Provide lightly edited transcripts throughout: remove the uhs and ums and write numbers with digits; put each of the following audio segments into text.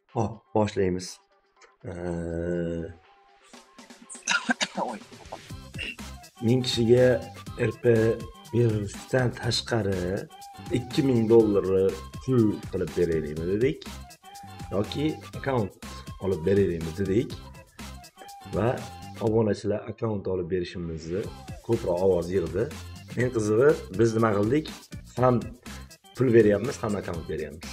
Hop, boshlaymiz. Oy. 1000 kishiga RP berishdan tashqari $2000 pul qilib beraylikmi dedik. Yoki akkaunt olib beraylikmi dedik. Va obunachilar akkaunt olib berishimizni ko'proq ovoz yig'di. Eng qizig'i biz nima qildik? Ham pul beryapmiz, ham akkaunt beryapmiz.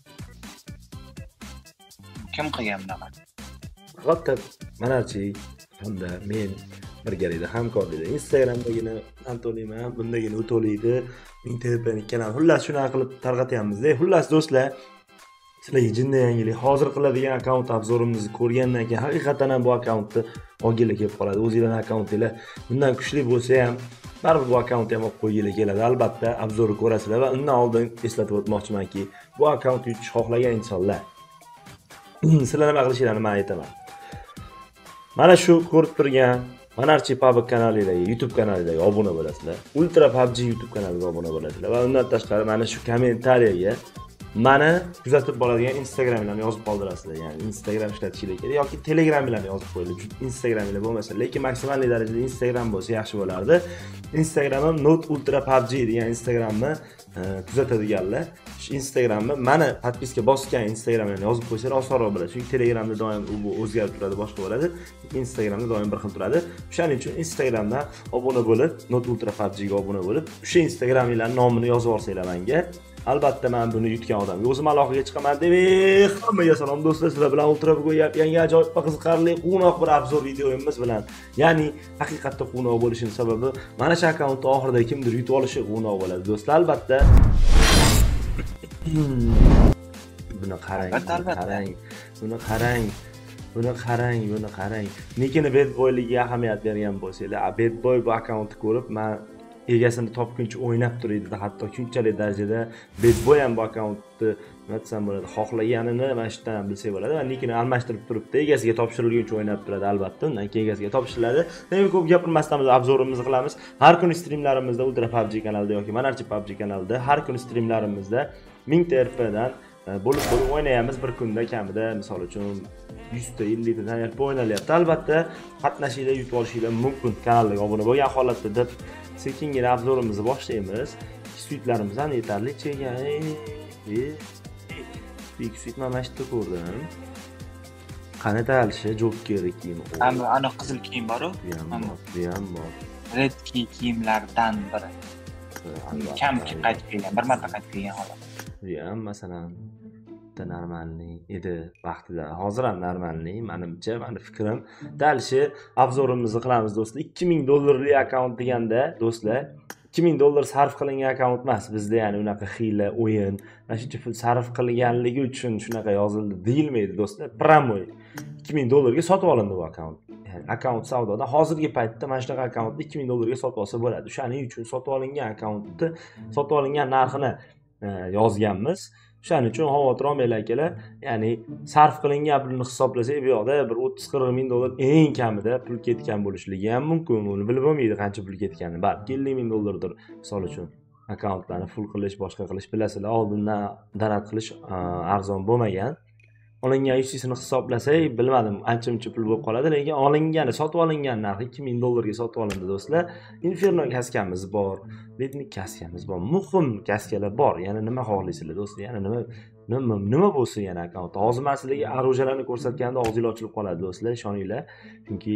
Kim qilgan bunaqa? Hatto Manarchi hamda men birgalikda hamkorlikda Instagramdagina Antoniyman, bundagina o'to'laydi. Mintepani kanal. Xullas shunaqa qilib tarqatyapmiz-da. Xullas do'stlar, sizlarga jinni yangilik hozir qiladigan akkaunt obzorimizni ko'rgandan keyin haqiqatan ham bu akkauntni olgili kelib qoladi. O'zingizning akkauntinglar bundan kuchli bo'lsa ham baribir bu akkauntni ham olib qo'ygili keladi. Albatta, obzorni ko'rasizlar va undan oldin eslatib o'tmoqchimanki, bu akkauntni yutish xohlagan insonlar sizlar nima qilishingizni men aytaman. Mana shu ko'rib turgan Manarchi PUBG kanalidagi YouTube kanaliga obuna bo'lasizlar. Ultra PUBG YouTube kanaliga obuna bo'lasizlar va undan tashqari mana shu kommentariyaga mani kuzatib boradigan Instagramlarni yozib qoldirasizlar. Ya'ni Instagram ishlatishingiz kerak yoki Telegramlarni yozib qo'yinglar. Instagramlar bo'lmasa, lekin maksimal darajada Instagram bo'lsa yaxshi bo'lardi. Instagramim Not Ultra PUBG degan Instagramni kuzatadiganlar Instagramni mana podpiska bosgan Instagramlarni yozib qo'ysalar osonroq bo'ladi. Chunki Telegramda doim u o'zgarib turadi, boshqa bo'ladi. Instagramda doim bir xil turadi. Shuning uchun Instagramdan obuna bo'lib, Not Ultra PUBG ga obuna bo'lib, o'sha Instagramlarning nomini yozib olsanglar menga, albatta men buni yutgan odamga o'zim aloqaga chiqaman deb, hammaga salom do'stlar, sizlar bilan Ultra PUBG yangi ajoyib va qiziqarli quvnoq bir obzor videoyimiz bilan, ya'ni haqiqatda quvnoq bo'lishining sababi mana shu akkauntni oxirida kimdir yutib olishi quvnoq bo'ladi do'stlar. Albatta buni qarang, buni qarang. Lekin bad boyligiga ahamiyat bergan bo'lsanglar, bad boy bu akkauntni ko'rib, men egasini topguncha o'ynab turaydi, hatto shunchalik darajada bad boy ham bu akkauntni nima desam bo'ladi, xohlaganini mana shu yerdan ham bilsak bo'ladi. Va lekin almashtirib turibdi, egasiga topshirilguncha o'ynab turadi albatta. Undan keyin egasiga topshiriladi. Demak, ko'p gapirmasdan biz obzorimizni qilamiz. Har kuni streamlarimizda Ultra PUBG kanalida yoki Manarchi PUBG kanalida har kuni streamlarimizda 1000 ta RPdan bo'lib o'ynaymiz. Bir kunda kamida, misol uchun 100 ta 50 ta RP o'ynalyapti. Albatta, qatnashinglar, yutib olishinglar mumkin. Kanalga obuna bo'lgan holatda deb sekingina obzorimizni boshlaymiz. Suitlarimiz ham yetarlicha ekan. Suit mana shu ko'rdim. Qani talishi jo'kkeri kiyim. Ana qizil kiyim bor-ku. Bu ham bor. Red kiyimlardan biri. Kam qaytib kelgan, bir marta qaytib kelgan holat. Bu ham masalan normalniy edi vaqtida. Hozir ham normalniy, menimcha, meni fikrim. Dalishi obzorimizni qilamiz do'stlar. $2000 akkaunt deganda do'stlar, $2000 sarf qilingan akkaunt emas. Bizda ya'ni unaqa xiyla o'yin, mana shuncha pul sarf qilganligi uchun shunaqa yozildi deyilmaydi do'stlar. Promoy. $2000 ga sotib olindi bu akkaunt. Ya'ni akkaunt savdoda hozirgi paytda mana shunaqa akkauntni $2000 ga sotib olsa bo'ladi. Shuning uchun sotib olingan akkauntni, sotib olingan narxini yozganmiz. Shuning uchun xavotir olmanglar akalar. Ya'ni sarf qilingan pulni hisoblasak, bu yoqda bir 30-40 ming dollar eng kamida pul ketgan bo'lishligi ham mumkin. Uni bilib bo'lmaydi qancha pul ketganini. Balki $50,000 misol uchun akkauntlarni full qilish, boshqa qilish bilasizlar. Oldindan donat qilish arzon bo'lmagan. Olingan UC'sini hisoblasak, bilmadim, ancha-muncha pul bo'lib qoladi, lekin olingani, sotib olingan narxi $2000 ga sotib olindi do'stlar. Inferno kaskamiz bor, Letnik kaskamiz bor, muhim kaskalar bor. Yana nima xohlaysizlar do'stlar? Yana nima bo'lsin yana akkaunt. Hozir men sizlarga orujalarni ko'rsatganda og'zingiz ochilib qoladi do'stlar, ishoninglar. Chunki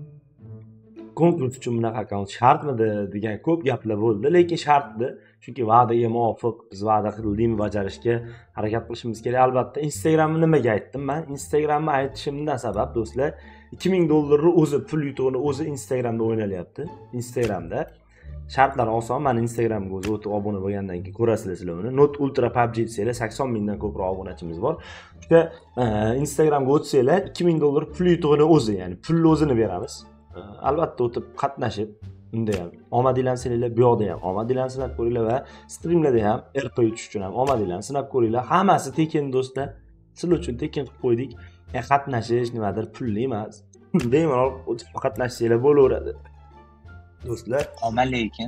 konkurs uchun bunaqa akkaunt shartmidi degan ko'p gaplar bo'ldi, lekin shartdi. Chunki va'daga muvofiq biz va'da qildikmi bajarishga harakat qilishimiz kerak. Albatta, Instagramni nimaga aytdim men? Instagramni aytishimdan sabab do'stlar, $2000 o'zi pul yutug'ini o'zi Instagramda o'ynalyapti. Instagramda shartlar oson. Meni Instagramga o'zi o'tib obuna bo'lgandan keyin ko'rasizlar sizlar uni. Not Ultra PUBG desanglar 80 mingdan ko'proq obunachimiz bor. Shunga Instagramga o'tsanglar $2000 pul yutug'ini o'zi, ya'ni pulni o'zini beramiz. Albatta o'tib qatnashib, unda ham omadinglarsanglar, bu yoqda ham omadinglarni sinab ko'ringlar va streamlarda ham RP yutish uchun ham omadinglarni sinab ko'ringlar. Hammasi tekin do'stlar. Sizlar uchun tekin qilib qo'ydik. Qatnashish nimadir pulli emas. Bemalol qatnashsanglar bo'laveradi. Do'stlar, lekin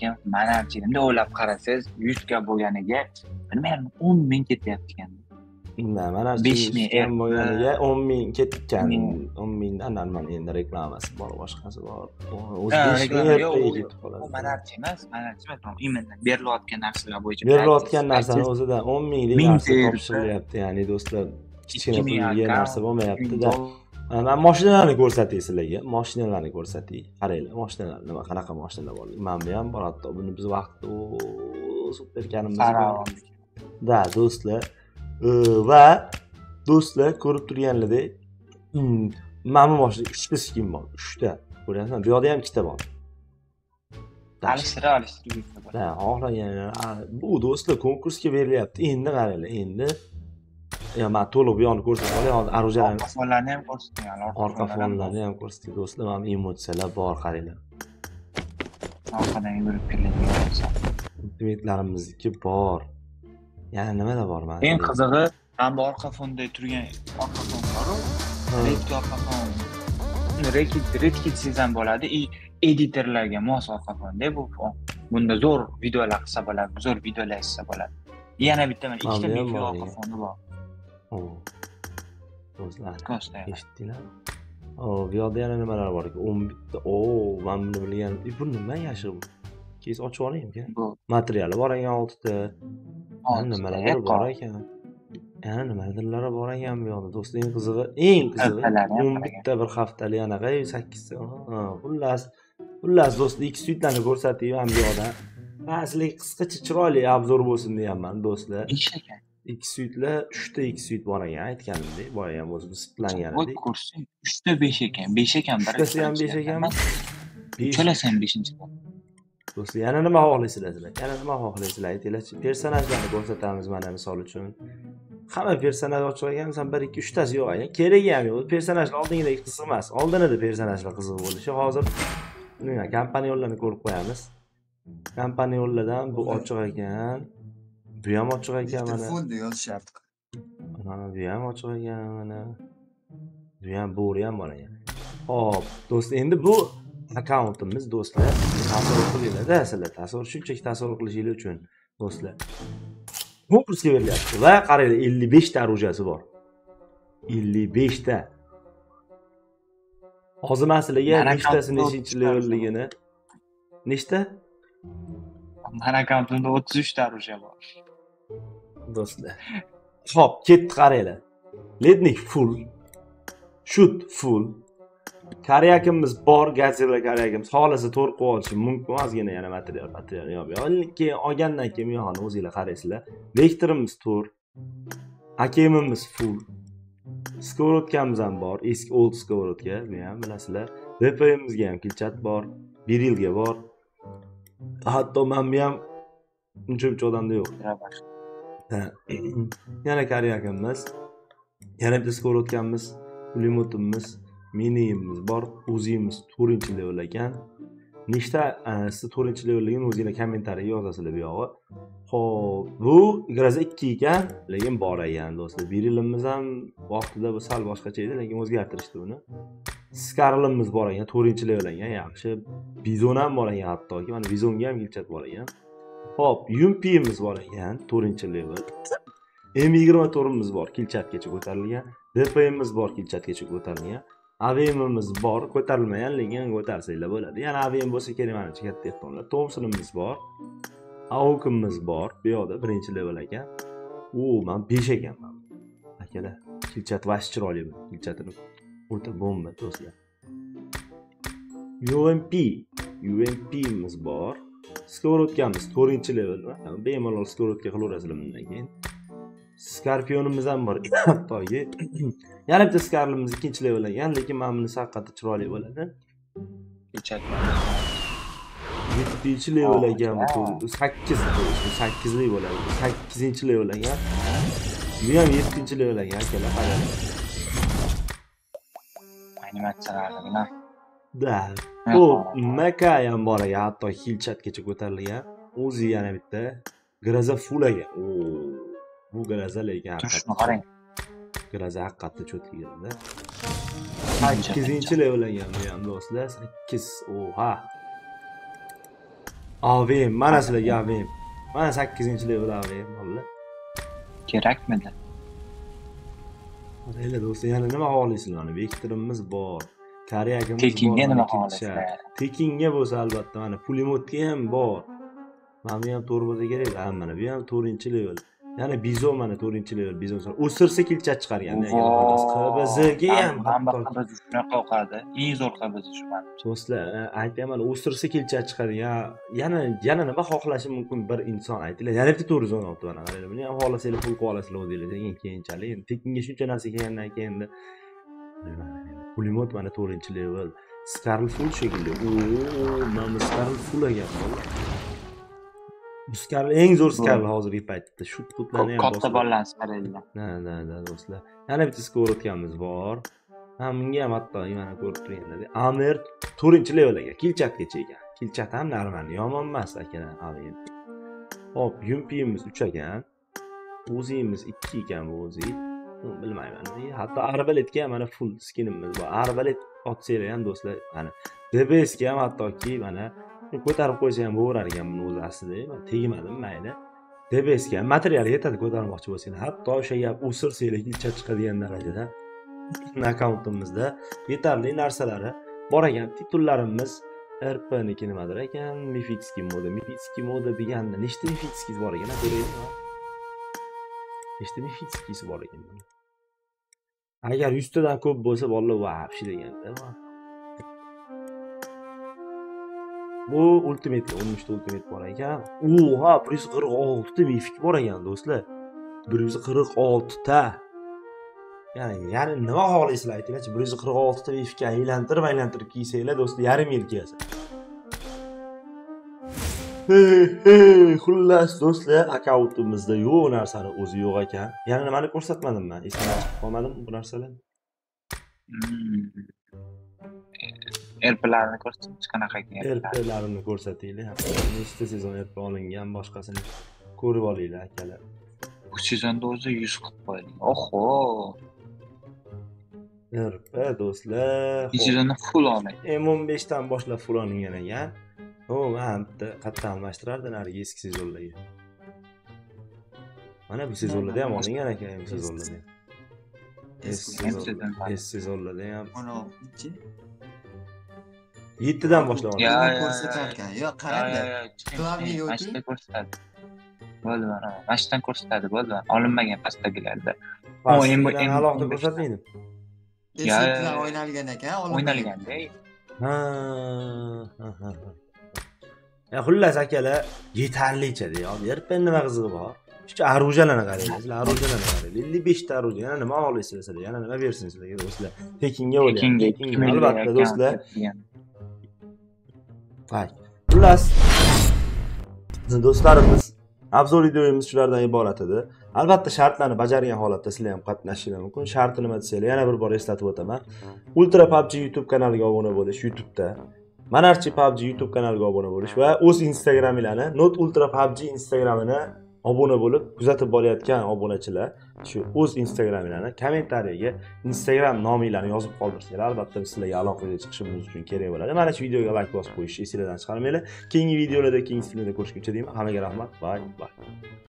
Manarchi deb o'ylab qarasangiz, 100 ga bo'lganiga bilmayman 10 ming ketyapti ekan. Mana 5000 bo'lganiga 10.000 ketgan. Hmm. 10.000 dan mana endi reklamasi bor, boshqasi bor. O'zi Ha, 5000 reklama yo'q, ertaga u- ketib qoladi. u manarchi emas, imенно berilayotgan narsalar bo'yicha Berilayotgan narsani o'zida 10.000 lik 1000 narsa tersa, topshirilyapti. Ya'ni do'stlar, kichkina 2000 pulga narsa account, bo'lmayapti-da. Men mashinalarni ko'rsatay sizlarga. Mashinalarni ko'rsatay. Qaranglar, mashinalar nima qanaqa mashinalar bor. Mana bu ham bor hatto. Buni biz vaqtida super ekanimiz bor. Da, do'stlar. Va do'stlar ko'rib turganlaridek, mana bu mashina 3 ta skin bor. 3 ta. Ko'ryapsizmi? Bu yoqda ham 2 ta bor. alishtirib Ha, xohlagan. Bu do'stlar konkursga berilyapti. Endi qaranglar, endi men to'liq bu yoqni ko'rsatib olay. Hozir arujalarni, orqa fonlarni ham ko'rsating, orqa fonlarni ham ko'rsatdik do'stlar. Mana emotsiyalar bor, qaranglar. orqadan yugurib keladigan bo'lsa. Ultimatlarimizniki bor. Yana nimalar bor mana? Eng qizig'i, mana bu orqa fonda turgan orqa fon bor-ku. Redkit orqa fon. Redkit ham bo'ladi. Editorlarga mos orqa fonda bu fon. Bunda zo'r videolar qilsa bo'ladi, zo'r videolar yozsa bo'ladi. Yana bitta mana ikkita mifi orqa foni bor. Do'stlar, Kosta. eshitdinglar? Bu yoqda yana nimalar bor ekan? 10 bitta. Men buni bilganim. Bu nima yashil bu? Keyin ochib olaymi-ku? Bu Materiali bor ekan 6 ta. Nimalar bor ekan? Yana nimalardir bor ekan bu yoqda. Do'stlar, eng qizig'i 10 bitta bir haftalik anaqa 8 ta. Xullas do'stlar, ikki suitlarni ko'rsatayman bu yoqda. Men sizlarga qisqacha chiroyli obzor bo'lsin deyapman do'stlar. ekan. Ikki suitlar, 3 ta ikki suit bor ekan, aytganimdek, boya ham o'zi siplanganidek. Ko'rsang, 3 ta 5 ekan. 5 ekan, bir. Ikkitasi ham 5 ekanmi? Uchalasi ham 5-chi. Do'stlar, yana nima xohlaysizlar sizlar? Yana nima xohlaysizlar? Aytinglarchi. Personajlarni ko'rsatamiz mana misol uchun. Hamma personaj ochiq ekan, 1 2 3 tasi yo'q ekan. Keragi ham yo'q. Personajlar oldingidek qiziq emas. Oldinda personajlar qiziq bo'lishi. Hozir nima kompaniyonlarni ko'rib qo'yamiz. Kompaniyonlardan bu ochiq ekan. Bu ham ochiq ekan mana. Telefonda yozishyapti. Mana bu ham ochiq ekan mana. Bu ham bo'ri ham bor ekan. Xo'p, do'stlar, endi bu akkauntimiz do'stlar. Tasavvur qilinglar-da, sizlar tasavvur, shunchaki tasavvur qilishinglar uchun do'stlar. Konkursga berilyapti va qaranglar, 55 ta orujasi bor. 55 ta. Hozir men sizlarga nechtasi nechinchi levelligini. Nechta? Mana akkauntimda 33 ta oruja bor. Do'stlar. Xo'p, ketdi qaranglar. Lednik full. Shoot full. Karyakimiz bor, gazela karyakimiz. Xohlasa to'rt qo'yib olishi mumkin. Ozgina yana material yo'q. Keyin olgandan keyin yo'qni o'zingizlar qaraysizlar. Vektorimiz to'rt. AKMimiz full. Skorotkamiz ham bor. Eski old skorotka, bu ham bilasizlar. DPMimizga ham kilchat bor. 1 yilga bor. Hatto men bu ham uncha odamda yo'q. Yana karyakimiz. Yana bitta skorotkamiz, pulemyotimiz, miniyimiz bor. O'zimiz 4-level ekan. Nechta siz 4-levelligini o'zingizlar kommentariyaga yozasizlar bu yog'i. Xo'p, bu graza 2 ekan, lekin bor ekan do'stlar. 1 yilimiz ham vaqtida bu sal boshqacha edi, lekin o'zgartirishdi buni. Skarlimiz bor ekan, 4-level ekan, yaxshi. Bizon ham bor ekan hattoki. Mana bizonga ham kilchat bor ekan. Xo'p, UMP'imiz bor ekan, 4-level. M24'imiz bor, kilchatgacha ko'tarilgan. DPMimiz bor, kilchatgacha ko'tarilgan. AVMimiz bor, ko'tarilmagan, lekin ko'tarsanglar bo'ladi. Yana AVM bo'lsa kerak menimcha katta ehtimollar. Thompsonimiz bor. AUK'imiz bor. Bu yoqda 1-level ekan. Men 5 ekanman. Akalar, kilchat vash chiroyli bu. Kilchatini o'ta bomba do'stlar. UMP'imiz bor. Skorotkamiz 4-level. Bemalol skorotka qilaverasizlar bundan keyin. Skorpionimiz ham bor. Hattoki yana bitta skarlimiz 2-level ekan, lekin men buni haqiqatda chiroyli bo'ladi. 7-level ekan bu 8lik bo'ladi. 8-level ekan. Bu ham 7-level ekan akalar, qarang. Animatsiyalarni. Da. Xo'p, Maka ham bor ekan, hatto hilchatgacha ko'tarilgan. O'zi yana bitta graza full ekan. Bu graza lekin Turishni qarang. Graza haqiqatda cho'tligida. 8-level ekan bu ham do'stlar. 8. Oha. AVM, mana sizlarga AVM. Mana 8-level AVM bo'ldi. Kerakmidi? Mayli do'stlar, yana nima xohlaysizlar? Vektorimiz bor. Koreagimiz bor. Tekinga nima mana xohlasizlar? Tekinga bo'lsa albatta mana pulemyotga ham bor. Mana bu ham to'g'ri bo'lsa kerak. Mana bu ham 4-level. Yana bizon mana 4-level bizon. O'sirsa kilchat chiqarganda. QBZga ham QBZ shunaqa o'qadi. Eng zo'r QBZ shu mana. Do'stlar, aytaman, o'sirsa kilchat chiqadi. Yana nima xohlashi mumkin bir inson aytinglar. Yana bitta 416 mana qaranglar. Buni ham xohlasanglar pul qilib olasizlar o'zingizlar. Keyinchalik endi tekinga shuncha narsa kelgandan keyin pulemyot mana 4-level. Scarl full shekilli. Mana Scarl full ekan. Bu Scarl eng zo'r Scarl hozirgi paytda. Shu putlarni ham katta bolalarni Scarllar. Da do'stlar. Yana bitta skorotkamiz bor. Bunga ham hatto mana ko'rib turganlar. Amir 4-level ekan. Kilchatgacha ekan. Kilchat ham normal, yomon emas akalar. Hop, yumpimiz 3 ekan. O'zimiz 2 ekan bu o'zi. Bilmayman. Hatto arbaletga ham mana full skinimiz bor. Arbalet otsanglar ham do'stlar, mana DBSga ham hattoki mana ko'tarib qo'ysa ham bo'lar ekan buni o'zi aslida. Men tegmadim, mayli. DBSga ham material yetadi ko'tarmoqchi bo'lsangiz. Hatto o'sha gap o'sirsanglar kilchat chiqadigan darajada akkauntimizda yetarli narsalari bor ekan. Titullarimiz RP-niki nimadir ekan? Mifitskiy moda. Mifitskiy moda deganda nechta Mifitskiy bor ekan? Ko'raylikmi? Nechta Mifitskiy bor ekan buni? Agar 100 tadan ko'p bo'lsa, bolalar vahshi deganda. Bu ultimate, 13 ta ultimate bor ekan. Oha, 146 ta mifik bor ekan do'stlar. 146 ta. Ya'ni nima xohlaysizlar aytinglarchi? 146 ta mifikka aylantirib kiysanglar do'stlar, yarim yil kiyasiz. Xullas do'stlar, akkauntimizda yo'q narsani o'zi yo'q ekan. Yana nimani ko'rsatmadim men? Esimdan chiqib qolmadim bu narsalar. RP'larni ko'rsatsangiz qanaqa ekan? RP'larimni ko'rsatinglar. Nechta sezon RP olingan, boshqasini ko'rib olinglar akalar. Bu sezonda o'zi 100 qilib qo'ydik. Oho! RP do'stlar. Bu sezonda full oling. M15 dan boshlab full olingan ekan. Men bitta qattiq almashtirardi narigi eski sezonlarga. Mana bu sezonlarda ham olingan ekan, bu sezonlarda. Eski sezonlarda ham. 16-chi. 7 dan boshlab olingan. Ko'rsatar ekan. Yo'q, qaranglar. Klavye yo'q. Mashta ko'rsatadi. Bo'ldi mana. Mashtan ko'rsatadi, bo'ldi. Olinmagan pastdagilarda. Alohida ko'rsatmaydi. Eskilar o'ynalgan ekan, o'ynalganda. Xullas akalar, yetarlicha deyapti. RP nima qizig'i bor? Shu arujalarni qaranglar. Sizlar arujalarni qaranglar. 55 ta aruja. Yana nima olaysizlar sizlar? Yana nima bersin sizlarga do'stlar? Tekinga o'ylayapti. Tekinga albatta do'stlar. Xullas do'stlarimiz, obzor videomiz shulardan iborat edi. Albatta shartlarni bajargan holatda sizlar ham qatnashishingiz mumkin. Sharti nima desanglar, yana bir bor eslatib o'taman. Ultra PUBG YouTube kanaliga obuna bo'lish YouTube'da. Manarchi PUBG YouTube kanaliga obuna bo'lish va o'z Instagraminglarni Not Ultra PUBG Instagramini obuna bo'lib kuzatib borayotgan obunachilar shu o'z Instagraminglarni kommentariyaga Instagram nominglarni yozib qoldirsanglar, albatta biz sizlarga aloqaga chiqishimiz uchun kerak bo'ladi. Mana shu videoga like bosib qo'yishni esingizdan chiqarmanglar. Keyingi videolarda, keyingi filmda ko'rishguncha deyman. Hammaga rahmat. Bye.